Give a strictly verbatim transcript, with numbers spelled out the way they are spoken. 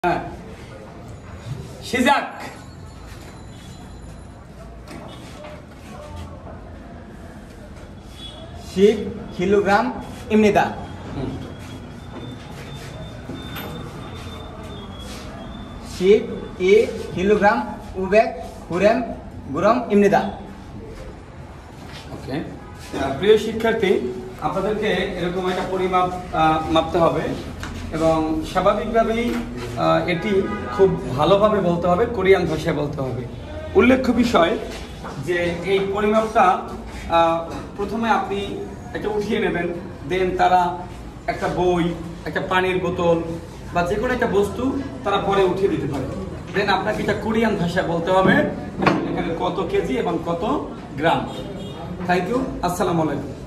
Shizak. Shib kilogram imnida. Shib e kilogram ubek hurem guram imnida. ওকে, প্রিয় শিক্ষার্থী, আপনাদেরকে এরকম একটা পরিমাপ মাপতে হবে এবং স্বাভাবিকভাবেই এটি খুব ভালোভাবে বলতে হবে, কোরিয়ান ভাষায় বলতে হবে। উল্লেখ্য বিষয় যে এই পরিমাপটা প্রথমে আপনি একটা উঠিয়ে নেবেন, দেন তারা একটা বই, একটা পানির বোতল বা যে কোনো একটা বস্তু তারা পরে উঠিয়ে দিতে পারে। দেন আপনাকে এটা কোরিয়ান ভাষায় বলতে হবে এখানে কত কেজি এবং কত গ্রাম। থ্যাংক ইউ, আসসালামু আলাইকুম।